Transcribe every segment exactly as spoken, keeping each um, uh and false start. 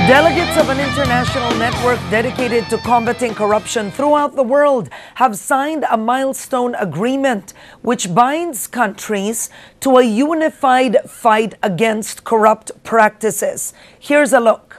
Delegates of an international network dedicated to combating corruption throughout the world have signed a milestone agreement which binds countries to a unified fight against corrupt practices. Here's a look.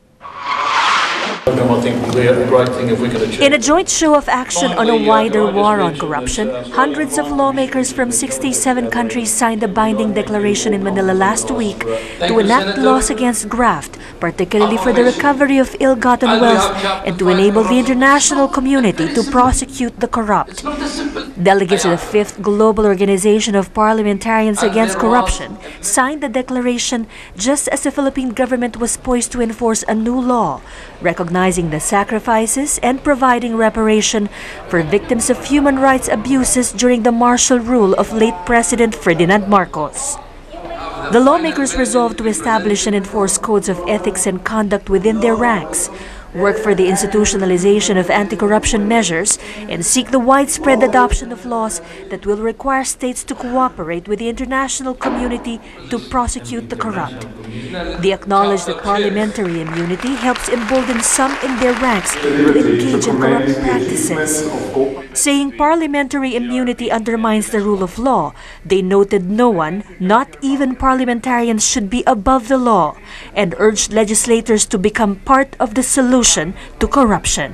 In a joint show of action on a wider war on corruption, hundreds of lawmakers from sixty-seven countries signed a binding declaration in Manila last week to enact laws against graft, particularly for the recovery of ill-gotten wealth and to enable the international community to prosecute the corrupt. Delegates of the fifth Global Organization of Parliamentarians Against Corruption signed the declaration just as the Philippine government was poised to enforce a new law, recognizing the sacrifices and providing reparation for victims of human rights abuses during the martial rule of late President Ferdinand Marcos. The lawmakers resolved to establish and enforce codes of ethics and conduct within their ranks, work for the institutionalization of anti-corruption measures, and seek the widespread adoption of laws that will require states to cooperate with the international community to prosecute the corrupt. They acknowledge that parliamentary immunity helps embolden some in their ranks to engage in corrupt practices. Saying parliamentary immunity undermines the rule of law, they noted no one, not even parliamentarians, should be above the law, and urged legislators to become part of the solution to corruption.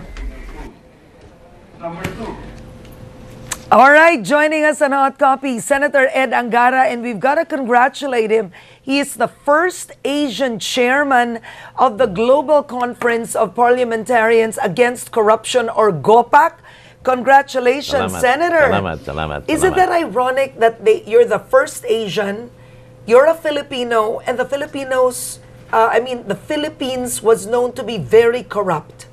All right, joining us on Hot Copy, Senator Ed Angara, and we've got to congratulate him. He is the first Asian chairman of the Global Conference of Parliamentarians Against Corruption, or GOPAC. Congratulations, salamat, Senator. Salamat, salamat, salamat. Isn't that ironic that they, you're the first Asian, you're a Filipino, and the Filipinos, uh, I mean, the Philippines was known to be very corrupt?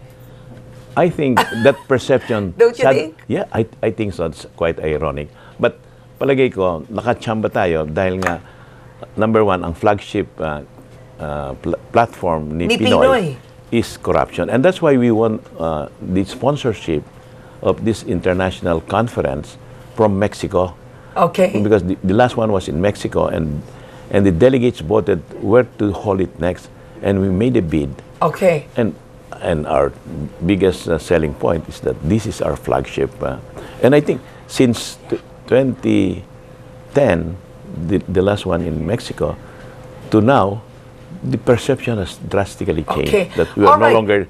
I think that perception... Don't you sad, think? Yeah, I, I think so. It's quite ironic. But palagay ko, nakachamba tayo dahil nga, number one, ang flagship uh, uh, pl platform ni, ni Pinoy, Pinoy is corruption. And that's why we want uh, the sponsorship of this international conference from Mexico. Okay. Because the, the last one was in Mexico, and, and the delegates voted where to hold it next, and we made a bid. Okay. And And our biggest uh, selling point is that this is our flagship. Uh, and I think since twenty ten, the, the last one in Mexico, to now, the perception has drastically changed. Okay. That we are All no right. longer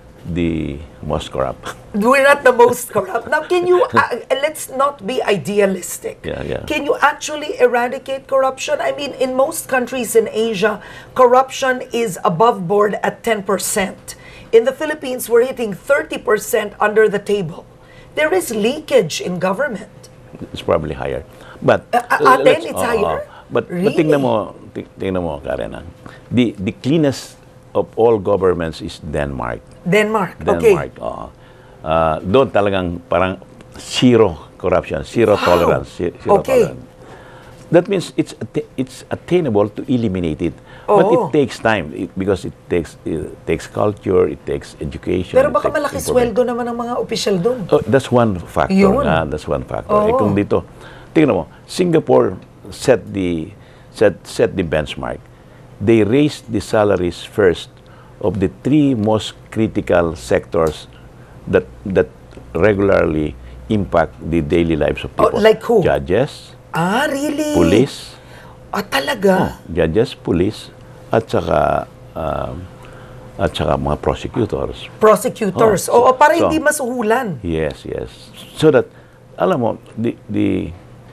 the most corrupt. We're not the most corrupt. Now, can you, uh, let's not be idealistic. Yeah, yeah. Can you actually eradicate corruption? I mean, in most countries in Asia, corruption is above board at ten percent. In the Philippines, we're hitting thirty percent under the table. There is leakage in government. It's probably higher. But uh, uh, then it's uh, higher? But, really? but tingnan mo, tingnan mo, Karen, the, the cleanest of all governments is Denmark. Denmark, Denmark, okay. Uh, uh, doon talagang parang zero corruption, zero wow. tolerance. Zero okay. tolerance. That means it's it's attainable to eliminate it. Oh. But it takes time it, because it takes it takes culture, it takes education. Pero baka malaki sweldo naman ng mga opisyal doon. Oh, that's one factor. Ah, that's one factor. Oh. Eh, kung dito, tingnan mo, Singapore set the set set the benchmark. They raised the salaries first of the three most critical sectors that that regularly impact the daily lives of people. Oh, like who? Judges. Ah, really? Police. Ah, talaga? Oh, judges, police, at saka, um, at saka mga prosecutors. Prosecutors. Oh, so, o, para so, hindi masuhulan. Yes, yes. So that, alam mo, the, the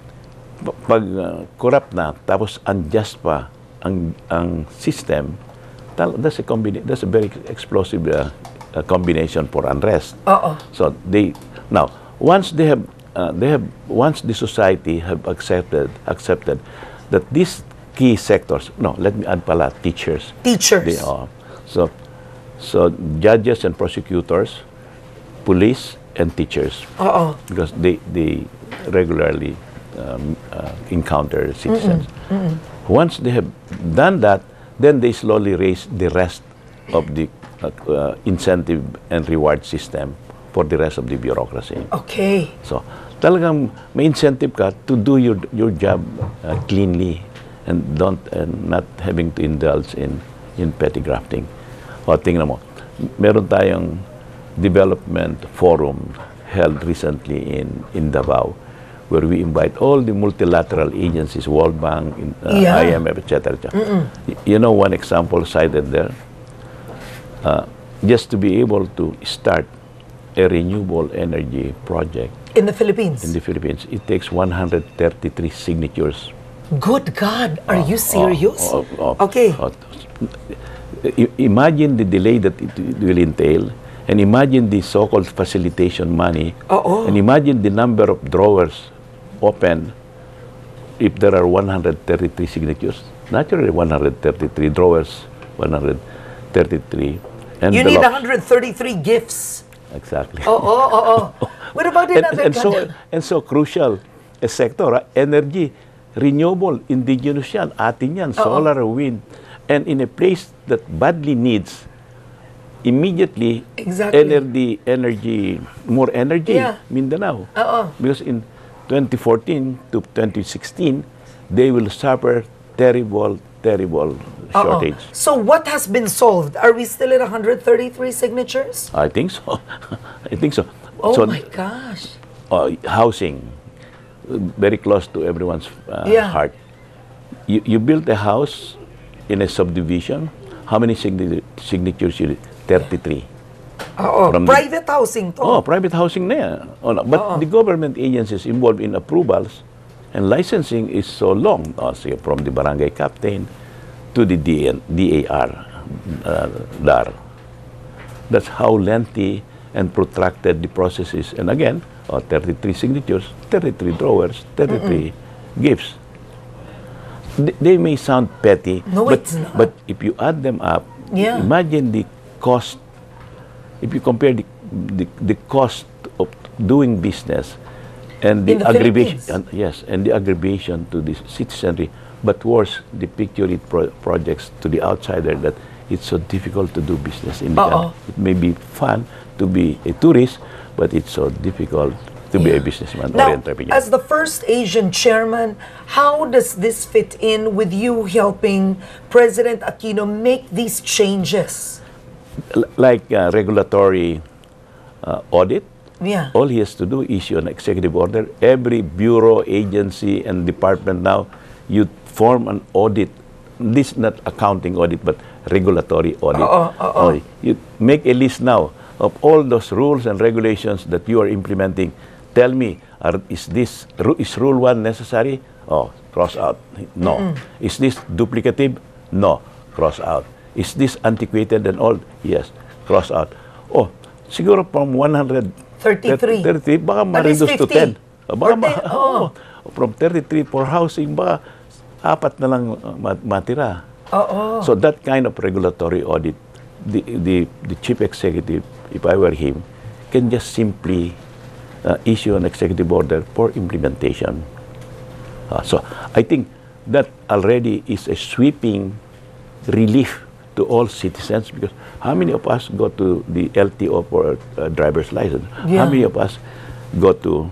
pag uh, corrupt na, tapos unjust pa ang, ang system, that's a, combina that's a very explosive uh, uh, combination for unrest. Uh-oh. So they, now, once they have Uh, they have once the society have accepted accepted that these key sectors, no, let me add pala, teachers. Teachers. They are so so judges and prosecutors, police and teachers. Uh-oh. Because they they regularly um, uh, encounter citizens. Mm-mm. Mm-mm. Once they have done that, then they slowly raise the rest of the uh, uh, incentive and reward system for the rest of the bureaucracy. Okay. So, talagang may incentive ka to do your your job uh, cleanly and don't and not having to indulge in in petty grafting. O, tingnan mo. Meron tayong development forum held recently in, in Davao, where we invite all the multilateral agencies, World Bank, uh, Yeah. I M F, et cetera. You know, one example cited there, uh, just to be able to start a renewable energy project In the Philippines? in the Philippines, it takes one hundred thirty-three signatures. Good God, are you Oh, serious? oh, oh, Okay. oh. I- Imagine the delay that it will entail, and imagine the so-called facilitation money, Oo. and imagine the number of drawers open if there are one hundred thirty-three signatures. Naturally, one hundred thirty-three drawers, one hundred thirty-three envelopes. You need one hundred thirty-three gifts. Exactly. Oo, oo, oo. What about and, another and so country? and so crucial a sector, ah, energy, renewable, indigenous yan, atin yan, solar, wind, and in a place that badly needs immediately Exactly. energy, energy, more energy, Yeah. Mindanao. Oo. Because in twenty fourteen to twenty sixteen, they will suffer terrible, terrible Oo. shortage. So what has been solved? Are we still at one hundred thirty-three signatures? I think so. I think so. Oh so, my gosh. uh, housing, uh, very close to everyone's uh, Yeah. heart. You, you built a house in a subdivision. How many signi- signatures you need? thirty-three. Oo. From the- Private housing to. Oh, private housing na yan. Oh, no. But Oo. the government agencies involved in approvals and licensing is so long. Oh, sige, from the barangay captain to the D A R, uh, D A R. That's how lengthy and protracted the process is. And again, oh, thirty-three signatures, thirty-three drawers, thirty-three gifts. Th- They may sound petty, No, but, it's not. but if you add them up, Yeah. imagine the cost. If you compare the, the, the cost of doing business and the, In the aggravation, Philippines. and, yes, and the aggravation to the citizenry, but worse, the picture it pro- projects to the outsider that it's so difficult to do business in the Uh-oh. country. It may be fun to be a tourist, but it's so difficult to be a businessman or Now, entrepreneur. as the first Asian chairman, how does this fit in with you helping President Aquino make these changes? L- like uh, regulatory uh, audit, Yeah. all he has to do is issue an executive order. Every bureau, agency, and department now, you form an audit. This not accounting audit, but regulatory audit. Oo, oo. Oh, you make a list now of all those rules and regulations that you are implementing. Tell me, are, is this ru- is rule one necessary? Oh, cross out. No. Is this duplicative? No. Cross out. Is this antiquated and old? Yes. Cross out. Oh, siguro from one hundred thirty-three. thirty-three, baka At least ma-reduce to fifty. ten. Oh, baka Or ma- ten, oo. oh, from thirty-three for housing, baka apat na lang uh, ma- matira. Oo. So that kind of regulatory audit, the, the, the chief executive, if I were him, can just simply uh, issue an executive order for implementation. Uh, so I think that already is a sweeping relief to all citizens, because how many of us go to the L T O for uh, driver's license? Yeah. How many of us go to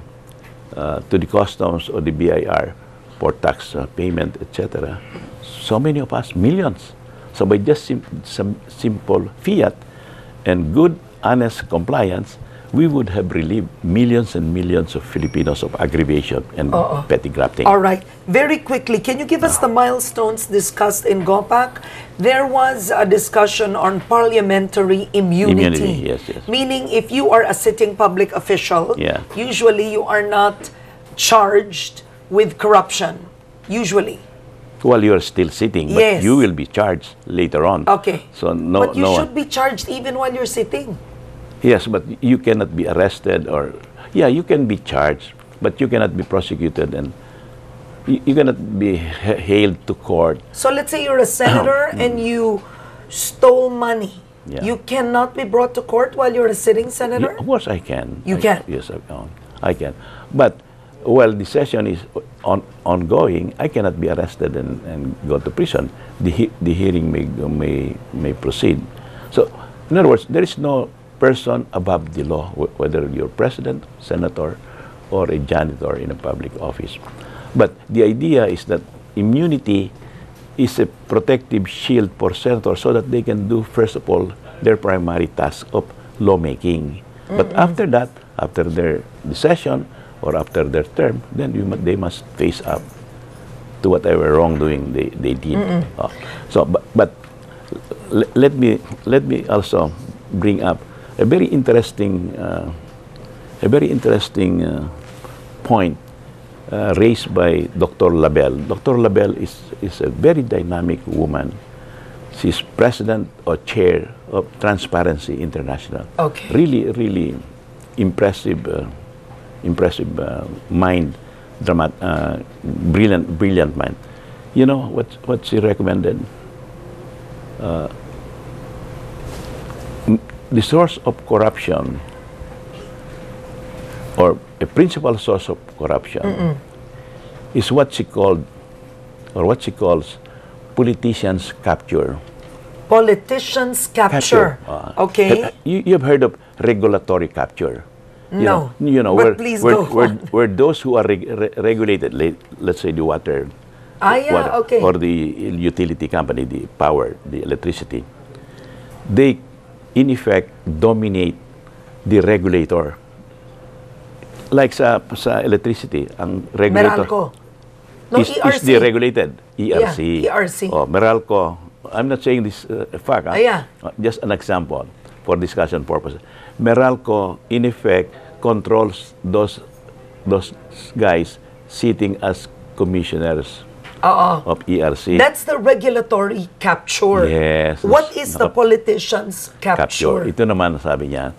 uh, to the customs or the B I R for tax uh, payment, et cetera? So many of us, millions. So by just sim- some simple fiat and good, honest compliance, we would have relieved millions and millions of Filipinos of aggravation and Oo. petty grafting. All right. Very quickly, can you give us the milestones discussed in GOPAC? There was a discussion on parliamentary immunity. Immunity, yes, yes. Meaning, if you are a sitting public official, Yeah. usually you are not charged with corruption. Usually. Well, you're still sitting, but Yes. you will be charged later on. Okay. So no, but you no. should be charged even while you're sitting. Yes, but you cannot be arrested or, yeah, you can be charged, but you cannot be prosecuted and you, you cannot be ha- hailed to court. So let's say you're a senator and you stole money. Yeah. You cannot be brought to court while you're a sitting senator? Yeah, of course, I can. You I, can? Yes, I can. I can. But while the session is on, ongoing, I cannot be arrested and, and go to prison. The he, the hearing may may may proceed. So, in other words, there is no person above the law, wh- whether you're president, senator, or a janitor in a public office. But the idea is that immunity is a protective shield for senators so that they can do, first of all, their primary task of lawmaking. Mm-mm. But after that, after their session or after their term, then you, they must face up to whatever wrongdoing they, they did. Uh, so, but, but let me let me also bring up a very interesting uh, a very interesting uh, point uh, raised by Doctor Labelle. Doctor Labelle is is a very dynamic woman. She's president or chair of Transparency International. Okay. Really, really impressive, uh, impressive uh, mind. Dramat, uh, brilliant, brilliant mind. You know what? What she recommended. Uh, the source of corruption, or a principal source of corruption, Mm-mm. is what she called, or what she calls, politicians' capture. Politicians' capture. capture. Uh, okay. You, you've heard of regulatory capture. You no, know, you know but where, please where, go where, on. where those who are reg re regulated, let, let's say the water, ah, yeah, water okay. or the utility company, the power, the electricity, they in effect dominate the regulator. Like sa, sa electricity, ang regulator Meralco. No, is, E R C. is deregulated. E R C. Yeah, E R C. Oh, Meralco. I'm not saying this uh, fact. Ah, yeah. Uh, just an example for discussion purposes. Meralco, in effect, controls those those guys sitting as commissioners Uh-oh. of E R C. That's the regulatory capture. Yes. What is the politicians' capture? capture? Ito naman, sabi niya,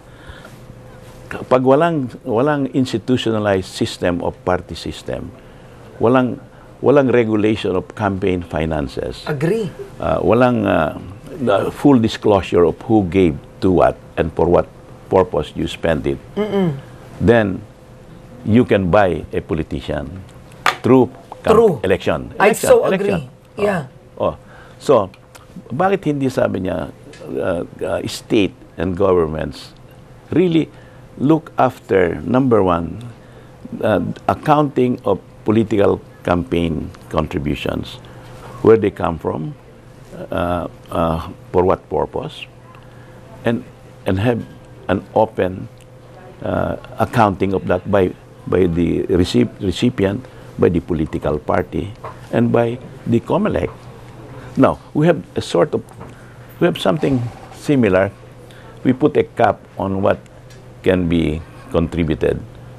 pag walang walang institutionalized system of party system, walang walang regulation of campaign finances. Agree. Uh, walang uh, the full disclosure of who gave to what and for what purpose you spend it. Mm-mm. Then you can buy a politician through True. election. I election. so election. agree. Yeah. Oh. oh. So, bakit hindi sabi niya uh, uh, state and governments really look after, number one, uh, accounting of political campaign contributions, where they come from, uh, uh, for what purpose, and and have an open uh, accounting of that by by the recip recipient, by the political party, and by the COMELEC. Now we have a sort of we have something similar. We put a cap on what can be contributed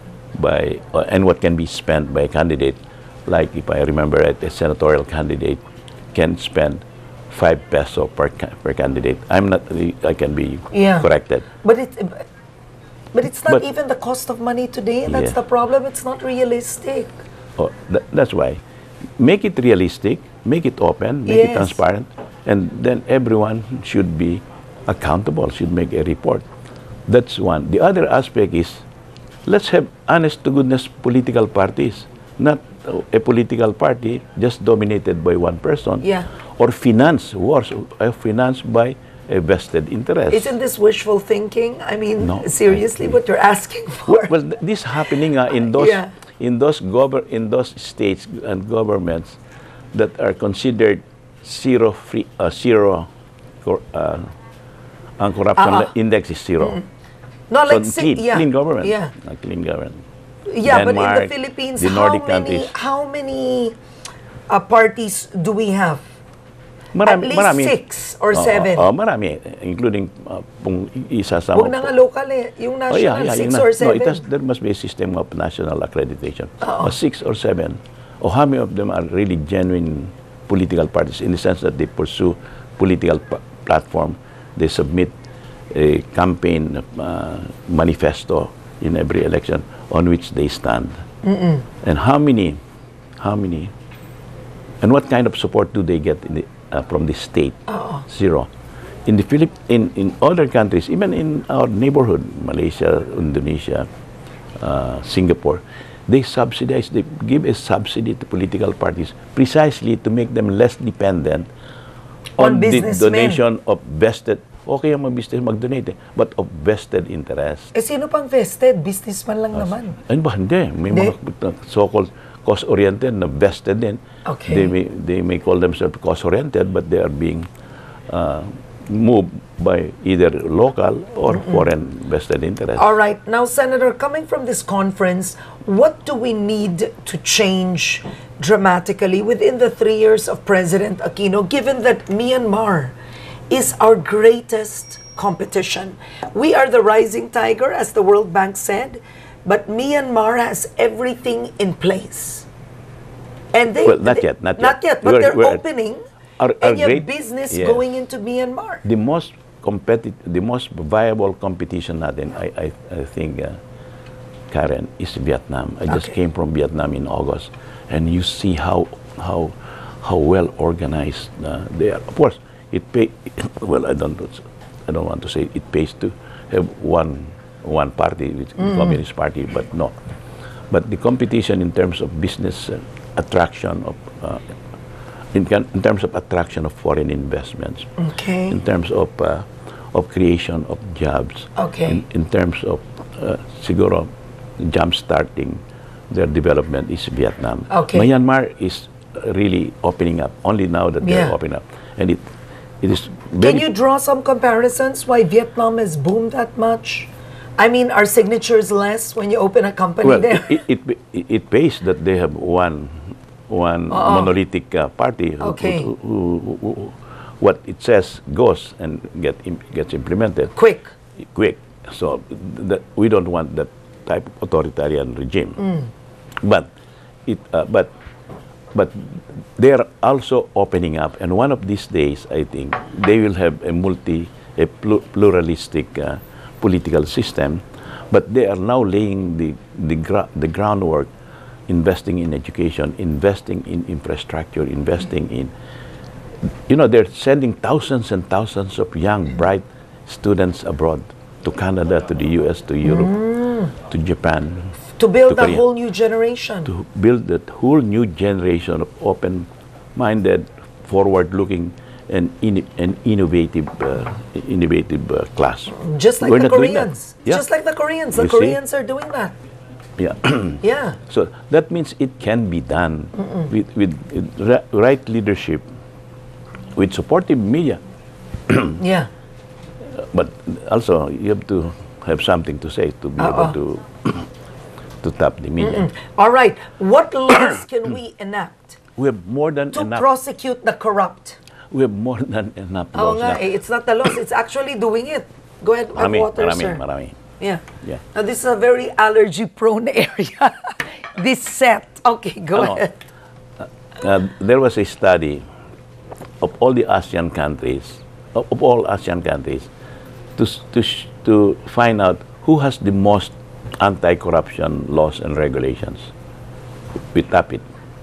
by uh, and what can be spent by a candidate. Like if I remember right, a senatorial candidate can spend five peso per ca per candidate. I'm not. I can be yeah. corrected. But it, but it's not But, even the cost of money today. That's yeah. the problem. It's not realistic. Oh, that, that's why. Make it realistic. Make it open. Make yes. it transparent, and then everyone should be accountable. Should make a report. That's one. The other aspect is, let's have honest to goodness political parties, not a political party just dominated by one person, yeah. or finance wars, uh, financed by a vested interest. Isn't this wishful thinking? I mean, No, seriously, I, what you're asking for? Well, th this happening uh, in those yeah. in those gover in those states and governments that are considered zero free, uh, zero, uh, ang corruption uh -uh. index is zero. Mm. No, So like clean, yeah. clean government. Yeah. Uh, clean government. Yeah, Denmark, but in the Philippines, the how Nordic many countries. how many uh, parties do we have? Marami, At least marami. six or oh, seven. Oh, oh, marami, including uh, kung isasama. Huwag na nga local eh. Yung national, oh, yeah, yeah, six na, or no, seven. it has, there must be a system of national accreditation. Uh -oh. Or six or seven. Or how many of them are really genuine political parties in the sense that they pursue political platform, they submit a campaign uh, manifesto in every election on which they stand. Mm-mm. And how many, how many, and what kind of support do they get in the, uh, from the state? Uh-oh. Zero. In the Philip, in in other countries, even in our neighborhood, Malaysia, Indonesia, uh, Singapore, they subsidize, they give a subsidy to political parties precisely to make them less dependent On on, the businessmen. donation of vested. Okay ang mag-business mag-donate, eh, but of vested interest. Eh, sino pang vested? Businessman lang naman. Ano ba? Hindi. May Hindi. mga so-called cost-oriented, na vested in. Okay. They may, they may call themselves cost-oriented, but they are being uh, moved by either local or mm-mm. foreign vested interests. All right. Now, Senator, coming from this conference, what do we need to change dramatically within the three years of President Aquino, given that Myanmar is our greatest competition? We are the rising tiger, as the World Bank said, but Myanmar has everything in place. And they... Well, not they, yet, not yet. Not yet, but we're, they're we're, opening, our, our and you great, have business yes. going into Myanmar. The most competitive, the most viable competition natin, I, I, I think, uh, Karen, is Vietnam. I just Okay. came from Vietnam in August, and you see how how how well organized uh, they are. Of course, it pay. Well, I don't I don't want to say it pays to have one one party, which is the Communist Party, but no. But the competition in terms of business uh, attraction of uh, in, in terms of attraction of foreign investments, Okay. in terms of uh, of creation of jobs, Okay. in, in terms of uh, siguro jump starting their development is Vietnam. Okay. Myanmar is really opening up only now that they're Yeah. opening up, and it it is very. Can you draw some comparisons why Vietnam has boomed that much? I mean, are signatures less when you open a company well, there? it, it, it, it pays that they have one one Uh-oh. monolithic uh, party who, Okay. who, who, who, who what it says goes and get im gets implemented Quick. quick. So that we don't want that type of authoritarian regime. Mm. But it uh, but but they are also opening up, and one of these days, I think they will have a multi a pl pluralistic uh, political system. But they are now laying the the, gra the groundwork, investing in education, investing in infrastructure, investing in, you know, they're sending thousands and thousands of young, bright students abroad to Canada, to the U S, to Europe, Mm. to Japan. To build to a Korea. whole new generation. To build that whole new generation of open-minded, forward-looking, and, in, and innovative, uh, innovative uh, class. Just like We're the not doing that. Koreans. Yeah. Just like the Koreans. The You see? Koreans are doing that. Yeah. Yeah. So that means it can be done with, with, with ri- right leadership, with supportive media. Yeah. But also, you have to have something to say to be Uh-oh. able to to tap the media. All right. What laws can we enact We have more than to enough. prosecute the corrupt? We have more than enough Oh, laws nga, now. eh, it's not the laws. It's actually doing it. Go ahead, have Marami, water, marami, sir. marami. Yeah. Yeah. Now, this is a very allergy-prone area. This set. Okay, go Ano, ahead. Uh, there was a study of all the ASEAN countries, of, of all ASEAN countries, to, s- to, sh- to find out who has the most anti-corruption laws and regulations. We tap it.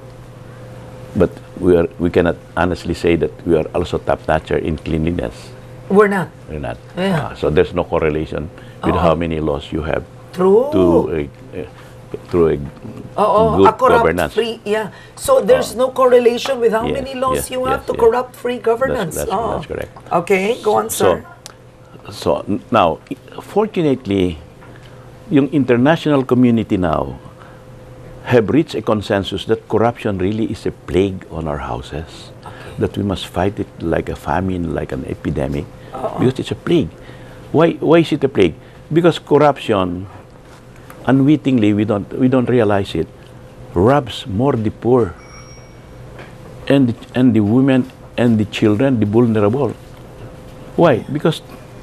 But we, are, we cannot honestly say that we are also top-notcher in cleanliness. We're not. We're not. Yeah. Uh, so there's no correlation with Oo. how many laws you have True. to a, uh, through a Oo, good a governance. corrupt-free, yeah. So there's no correlation with how Yes, many laws yes, you have yes, to yes. corrupt-free governance. That's, Oo. that's correct. Okay, go on, sir. So, so n- now, i- fortunately, yung international community now have reached a consensus that corruption really is a plague on our houses, that we must fight it like a famine, like an epidemic, because it's a plague. Why, why is it a plague? Because corruption, unwittingly, we don't, we don't realize it, robs more the poor and the, and the women and the children, the vulnerable. Why? Because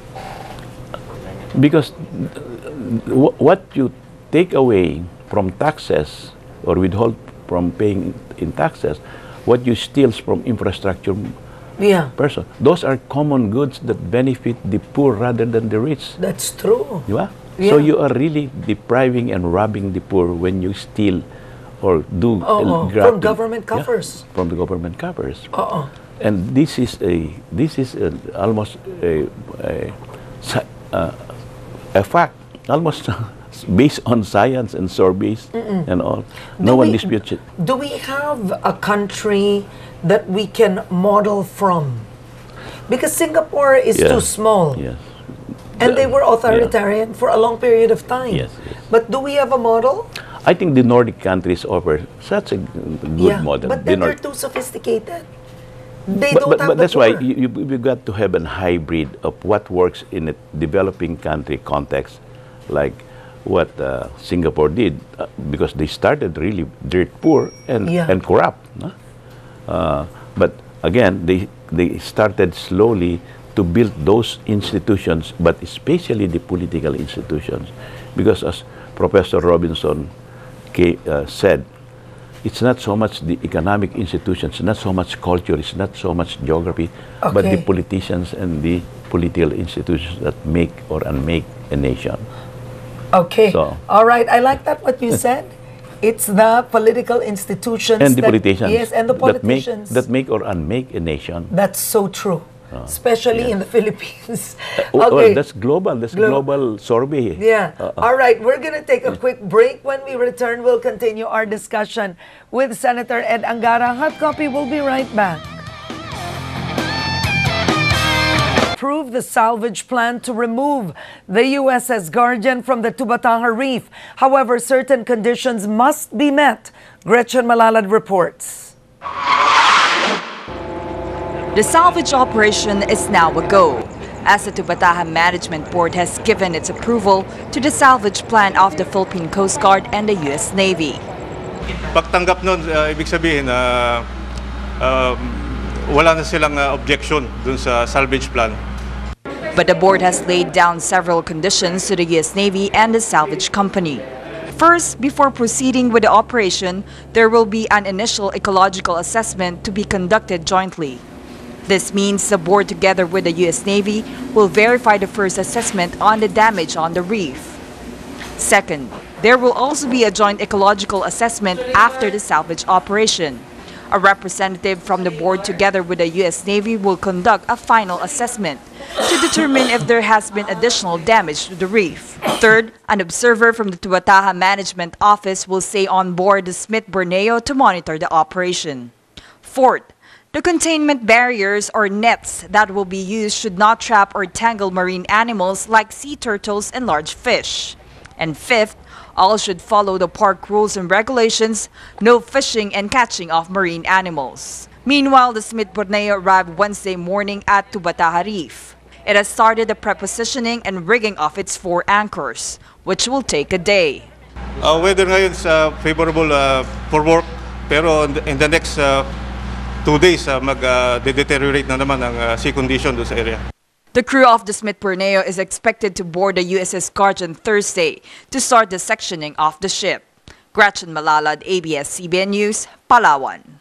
because wh- what you take away from taxes or withhold from paying in taxes, what you steal from infrastructure Yeah, person, those are common goods that benefit the poor rather than the rich. that's true. Di ba? So Yeah. you are really depriving and robbing the poor when you steal or do Oo, grafting. from government Yeah, coffers. from the government coffers. Oo. And this is a this is a, almost a a, sci- uh, a fact, almost based on science and surveys and all. No Do one we- disputes it. Do we have a country that we can model from? Because Singapore is Yeah. too small. Yes. And they The- were authoritarian for a long period of time. Yes, yes. But do we have a model? I think the Nordic countries offer such a good yeah, model. But then the they're too sophisticated. They but, don't but, have but the that's poor. why you, you, you got to have a hybrid of what works in a developing country context, like what uh, Singapore did, uh, because they started really dirt poor and, yeah. and corrupt. No? Uh, but again, they, they started slowly to build those institutions, but especially the political institutions. Because as Professor Robinson K, uh, said, it's not so much the economic institutions, not so much culture, it's not so much geography, okay. but the politicians and the political institutions that make or unmake a nation. Okay. So, all right. I like that what you said. It's the political institutions and the that, politicians, yes, and the politicians that make, that make or unmake a nation. That's so true. Uh, especially yes. in the Philippines. Uh, okay. Well, that's global. That's Glo global survey. Yeah. Uh, uh. All right. We're going to take a quick break. When we return, we'll continue our discussion with Senator Ed Angara. Hot Copy will be right back. Approve the salvage plan to remove the U S S Guardian from the Tubataha Reef. However, certain conditions must be met. Gretchen Malalad reports. The salvage operation is now a go, as the Tubataha Management Board has given its approval to the salvage plan of the Philippine Coast Guard and the U S Navy. Pagtanggap nun, uh, ibig sabihin, uh, uh, wala na silang uh, objection dun sa salvage plan. But the board has laid down several conditions to the U S Navy and the salvage company. First, before proceeding with the operation, there will be an initial ecological assessment to be conducted jointly. This means the board, together with the U S Navy, will verify the first assessment on the damage on the reef. Second, there will also be a joint ecological assessment after the salvage operation. A representative from the board, together with the U S Navy, will conduct a final assessment to determine if there has been additional damage to the reef. Third, an observer from the Tubataha Management Office will stay on board the Smith Borneo to monitor the operation. Fourth, the containment barriers or nets that will be used should not trap or tangle marine animals like sea turtles and large fish. And fifth, all should follow the park rules and regulations, no fishing and catching of marine animals. Meanwhile, the Smith Borneo arrived Wednesday morning at Tubataha Reef. It has started the prepositioning and rigging of its four anchors, which will take a day. Uh, weather ngayon is uh, favorable uh, for work, pero in the, in the next uh, two days, uh, mag-deteriorate uh, na naman ang uh, sea condition doon sa area. The crew of the Smith Borneo is expected to board the U S S Guardian Thursday to start the sectioning of the ship. Gretchen Malalad, A B S C B N News, Palawan.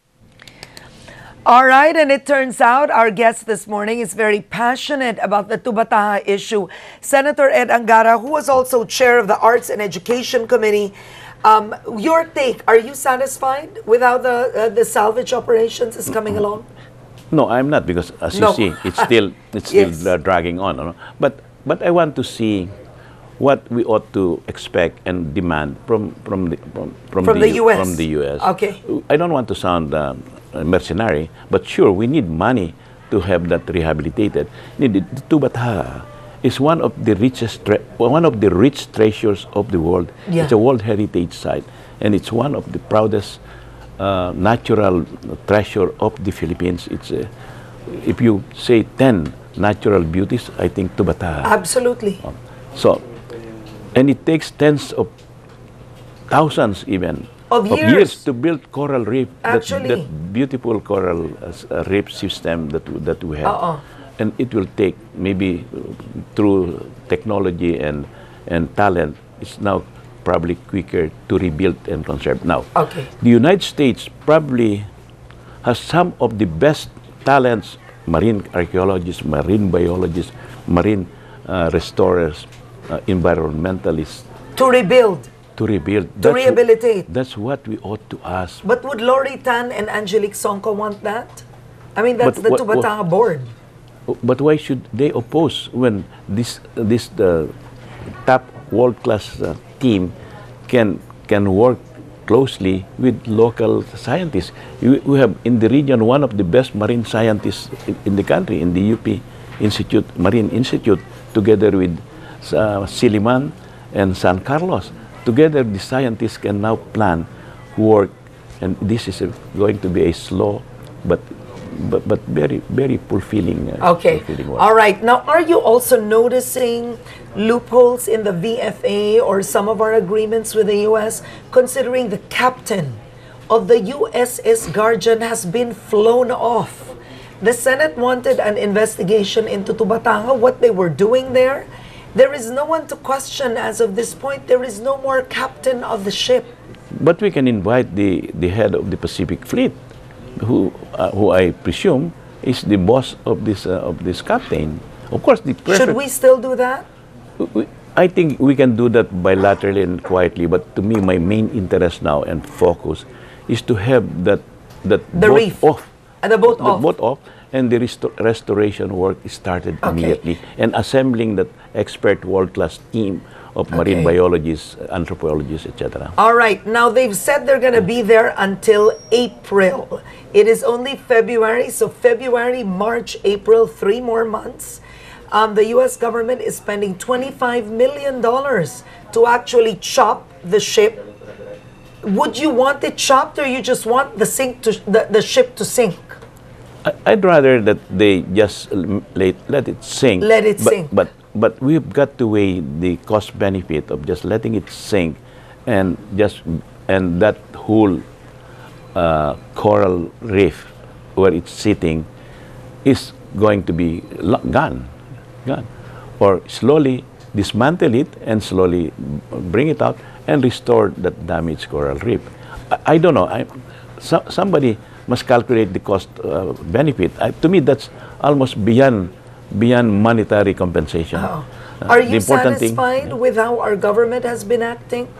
All right, and it turns out our guest this morning is very passionate about the Tubataha issue. Senator Ed Angara, who was also chair of the Arts and Education Committee. Um, your take, are you satisfied with how the, uh, the salvage operations is coming along? No, I'm not, because as you no. see, it's still it's still yes. uh, dragging on. No? But but I want to see what we ought to expect and demand from from the from, from, from the, the U S from the U S. Okay. I don't want to sound uh, mercenary, but sure, we need money to have that rehabilitated. The Tubataha is one of the richest, one of the rich treasures of the world. Yeah. It's a World Heritage Site, and it's one of the proudest uh, natural treasure of the Philippines. It's a, if you say ten natural beauties, I think Tubataha. Absolutely. Um, so, and it takes tens of thousands even of, of years. years to build coral reef. Actually, that, that beautiful coral uh, reef system that that we have. Uh-uh. And it will take maybe through technology and and talent. It's now probably quicker to rebuild and conserve. Now, okay. The United States probably has some of the best talents: marine archaeologists, marine biologists, marine uh, restorers, uh, environmentalists. To rebuild. To rebuild. To That's rehabilitate. That's what we ought to ask. But would Lori Tan and Angelique Sonko want that? I mean, that's But the what- Tubataha board. But why should they oppose when this this the top world class uh, team can can work closely with local scientists? You, we have in the region one of the best marine scientists in, in the country, in the U P Institute Marine Institute, together with uh, Siliman and San Carlos, together the scientists can now plan, work, and this is a, going to be a slow but but, but very very fulfilling. Uh, okay. Fulfilling work. All right. Now, are you also noticing loopholes in the V F A or some of our agreements with the U S, considering the captain of the U S S Guardian has been flown off? The Senate wanted an investigation into Tubatanga, what they were doing there. There is no one to question as of this point. There is no more captain of the ship. But we can invite the, the head of the Pacific Fleet, who uh, who I presume is the boss of this uh, of this captain. Of course, the should we still do that? We, I think we can do that bilaterally and quietly. But to me, my main interest now and focus is to have that that the boat reef off, and the boat the off, boat off, and the resto restoration work started okay. immediately, and assembling that expert world-class team of marine okay. biologists, anthropologists, et cetera. All right. Now, they've said they're going to be there until April. It is only February, so February, March, April, three more months. Um, the U S government is spending twenty-five million dollars to actually chop the ship. Would you want it chopped, or you just want the sink to the, the ship to sink? I'd rather that they just let, let it sink. Let it but, sink. But but we've got to weigh the cost benefit of just letting it sink, and just and that whole uh, coral reef where it's sitting is going to be gone, gone, or slowly dismantle it and slowly bring it out and restore that damaged coral reef. I, I don't know. I, so, somebody must calculate the cost uh, benefit. I, to me, that's almost beyond beyond monetary compensation. Oh. Uh, Are you satisfied thing, yeah. with how our government has been acting?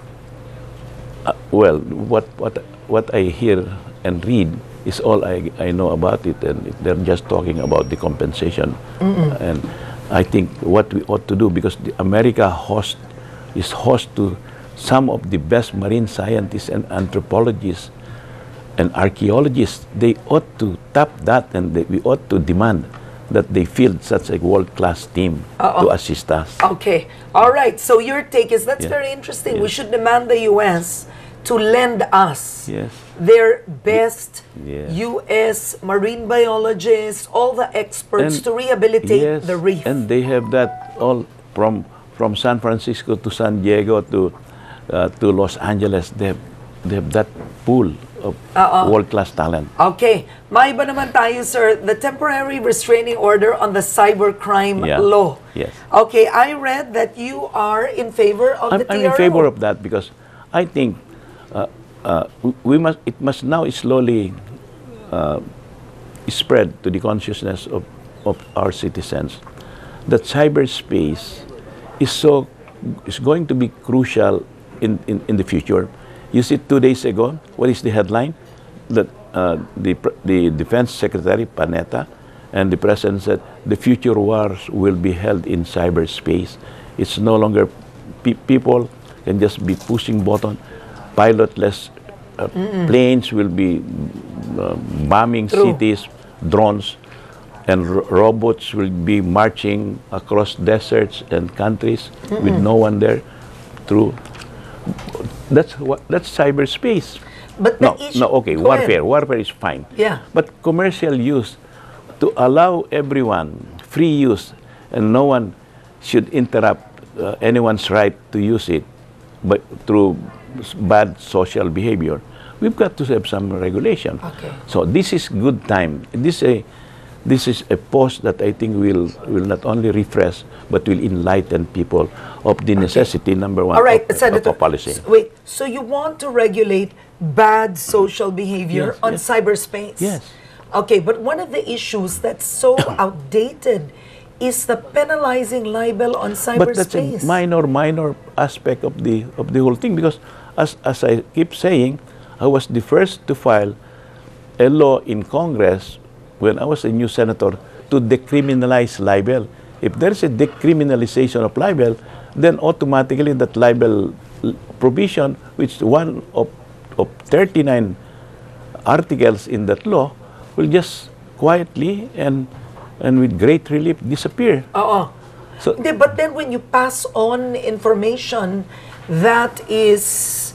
Uh, well, what what what I hear and read is all I I know about it, and they're just talking about the compensation. Mm-mm. And I think what we ought to do, because the America host is host to some of the best marine scientists and anthropologists and archaeologists, they ought to tap that, and they, we ought to demand that they field such a world-class team uh-oh. to assist us. Okay. All right. So your take is that's yeah. very interesting. Yes. We should demand the U S to lend us yes. their best yes. U S marine biologists, all the experts and to rehabilitate yes, the reef. And they have that all from from San Francisco to San Diego to uh, to Los Angeles. They have, they have that pool of uh-uh. world-class talent. Okay. Maiba naman tayo, sir. The temporary restraining order on the cybercrime yeah. law. Yes. Okay. I read that you are in favor of I'm, the T R O. I'm in favor of that, because I think uh, uh, we must. It must now slowly uh, spread to the consciousness of, of our citizens that cyberspace is so is going to be crucial in, in, in the future. You see, two days ago, what is the headline? That uh, the, the Defense Secretary, Panetta, and the President said the future wars will be held in cyberspace. It's no longer pe people can just be pushing button, pilotless uh, planes will be uh, bombing True. cities, drones, and ro robots will be marching across deserts and countries Mm-mm. with no one there. Through That's what that's cyberspace. But no, issue, no, okay, warfare. Ahead. Warfare is fine. Yeah. But commercial use, to allow everyone free use, and no one should interrupt uh, anyone's right to use it, but through bad social behavior, we've got to have some regulation. Okay. So this is good time. This a this is a post that I think will will not only refresh but will enlighten people of the necessity, okay. number one, All right, of, Senator, of policy. So, wait, so you want to regulate bad social behavior yes, on yes. cyberspace? Yes. Okay, but one of the issues that's so outdated is the penalizing libel on cyberspace. But that's a minor, minor aspect of the of the whole thing, because as as I keep saying, I was the first to file a law in Congress when I was a new senator to decriminalize libel. If there's a decriminalization of libel, then automatically that libel provision, which one of, of thirty-nine articles in that law, will just quietly and and with great relief disappear. Uh-uh. So, but then when you pass on information that is,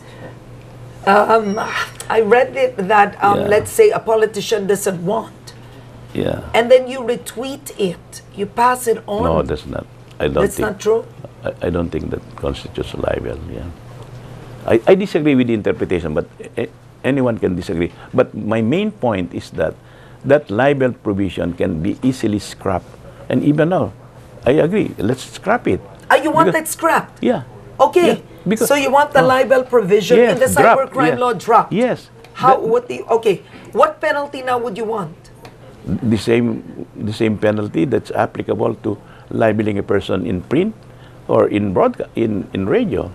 um, I read it that, um, Yeah. let's say a politician doesn't want, Yeah. and then you retweet it, you pass it on. No, that's not. I don't That's think. not true? I, I don't think that constitutes libel. Yeah. I, I disagree with the interpretation, but a, anyone can disagree. But my main point is that that libel provision can be easily scrapped. And even now, I agree. Let's scrap it. Ah, you want Because- that scrapped? Yeah. Okay. Yeah, because- so you want the Oh. libel provision Yes, in the drop, cybercrime yeah. law dropped? Yes. How? That- What the? Okay. What penalty now would you want? The same, the same penalty that's applicable to libeling a person in print or in broadcast, in, in radio.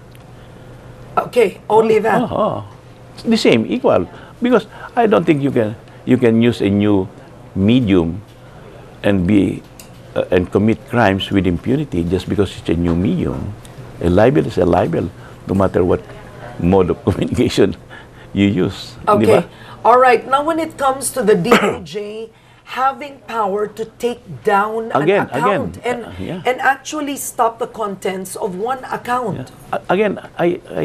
Okay, only that. Oh, oh. It's the same, equal. Because I don't think you can you can use a new medium and be uh, and commit crimes with impunity just because it's a new medium. A libel is a libel, no matter what mode of communication you use. Di Okay. ba? All right. Now, when it comes to the D O J having power to take down Again, an account again, and uh, yeah. and actually stop the contents of one account, A- Again, I, I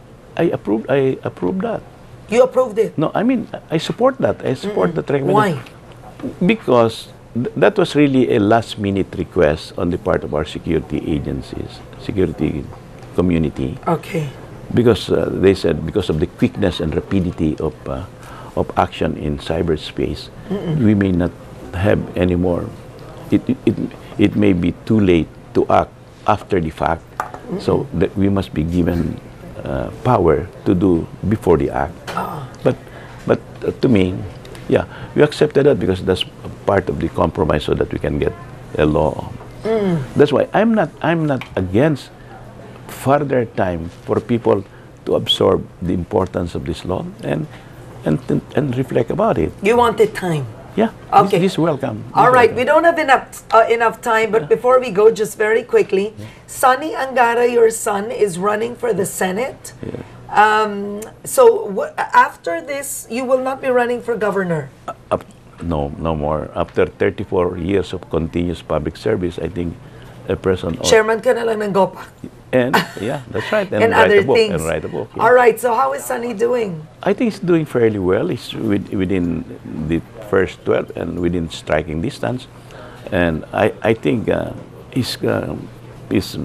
I approve I approve that. you approved it. No, I mean I support that. I support that recommendation. Why? Because th- that was really a last minute request on the part of our security agencies, security community. Okay. Because uh, they said because of the quickness and rapidity of uh, of action in cyberspace, we may not have any more. It, it, it, it may be too late to act after the fact, so that we must be given uh, power to do before the act. But but uh, to me, yeah, we accepted that because that's a part of the compromise so that we can get a law. That's why I'm not I'm not against further time for people to absorb the importance of this law and and and reflect about it. You wanted time. Yeah. Okay. This, this welcome. All This right, welcome. we don't have enough uh, enough time, but before we go, just very quickly, Sonny Angara, your son, is running for the Senate. Yeah. Um, so wh- after this, you will not be running for governor. Up, no, no more. After thirty-four years of continuous public service, I think a person ought- Chairman ka na lang ng GOPAC. and yeah, that's right. And, And write other a book. things. And write a book. yeah. All right, so how is Sonny doing? I think he's doing fairly well. He's with, within the first twelve and within striking distance. And I, I think uh, he's, uh, he's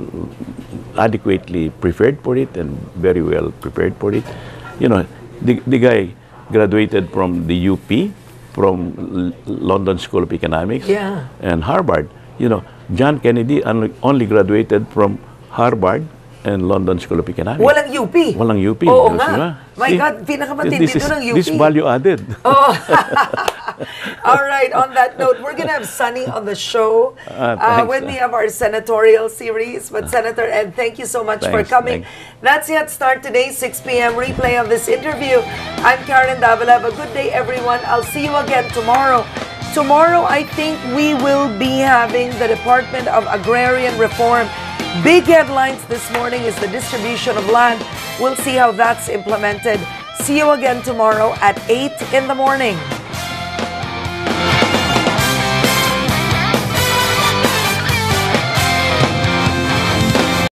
adequately prepared for it and very well prepared for it. You know, the, the guy graduated from the U P, from L- London School of Economics Yeah. and Harvard. You know, John Kennedy only, only graduated from Harvard and London School of Economics. Walang U P. Walang U P. Oo Di nga. ba? My See, God, pinakamatindi this is, doon ang U P. This value added. Oh. All right, on that note, we're going to have Sonny on the show Ah, uh, thanks, when ah. we have our senatorial series. But Senator Ed, thank you so much for Thanks, coming. thanks. That's Headstart today, six p m replay of this interview. I'm Karen Davila. Have a good day, everyone. I'll see you again tomorrow. Tomorrow, I think we will be having the Department of Agrarian Reform. Big headlines this morning is the distribution of land. We'll see how that's implemented. See you again tomorrow at eight in the morning.